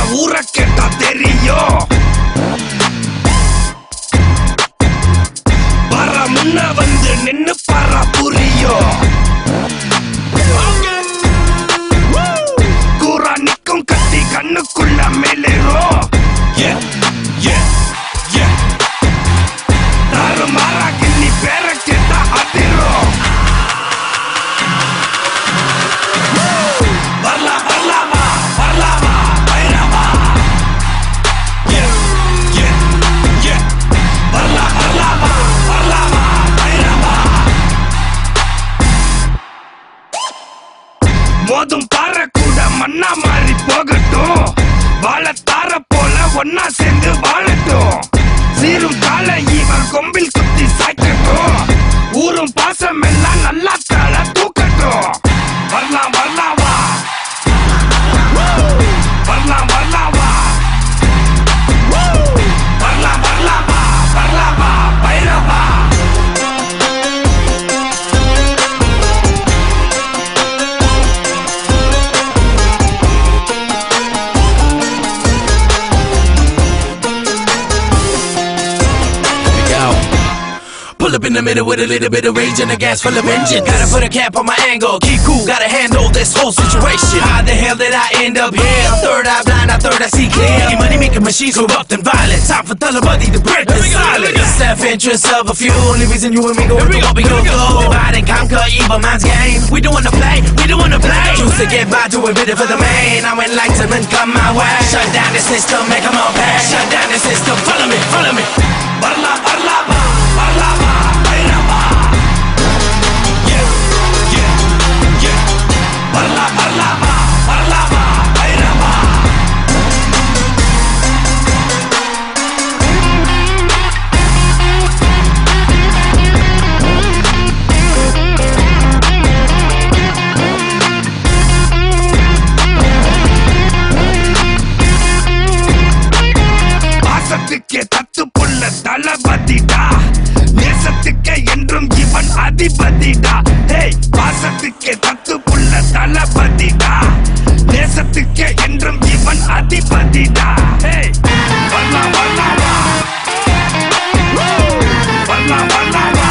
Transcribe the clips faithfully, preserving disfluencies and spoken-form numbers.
ஊரை கேட்டா தெரியும். வர முன்ன வந்து நின்னு பாரா புரியும். கூரா நிக்கும் கத்தி கண்ணுக்குள்ள மேலேறும். தாறு மாறா கிள்ளி பேர கேட்டா அதிரும். வரலாம் வரலாமா வரலாமா பைரவா. வரலாம் வரலாமா வரலாமா பைரவா. மோதும் பாறை கூட மண்ணா மாறி போகட்டும். வாழ தார போல ஒன்னா சேர்ந்து வாழட்டும். சீரும் கால இவன் கொம்பில் குத்தி சாய்க்கட்டும். ஊரும் பாசம் எல்லாம் நல்லா தாழ தூக்கட்டும். வரலாம் வரலாமா வரலாம் வரலாமா வரலாம் வரலாமா வரலாமா Bairavaa. Pull up in the middle with a little bit of rage and a gas full of engine. Gotta put a cap on my angle, keep cool, gotta handle this whole situation. How the hell did I end up here? Third eye blind, I third I see clear. Money making machines corrupt and violent. Time for Talabadi to break the silence. Self-interest of a few, only reason you and me go through what we go through. Divide and conquer, evil man's game. We don't wanna play, we don't wanna play. Choose to get by, do a bit for the main. Now enlightenment come my way. Shut down the system, make them all pay. Shut down the system, follow me, follow me. Barla, barla, barla, barla. Barla, barlama, barlama, bhairava. பாசத்துக்கே தத்து புள்ள தளபதிடா. நேசத்துக்கே என்றும் இவன் அதிபதிடா. Hey, பாசத்துக்கே தத்து புள்ள தளபதிடா. நேசத்துக்கே என்றும் இவன் அதிபதிடா. Hey, வரலா வரலாமா வரலா வரலாமா.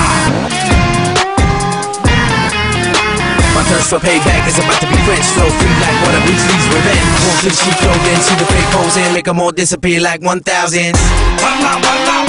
My thirst for payback is about to be quenched. Flow free like water, Weasley's revenge. Won't flee sheep clothed into the fake pose and make them all disappear like one thousand. Varla, varla,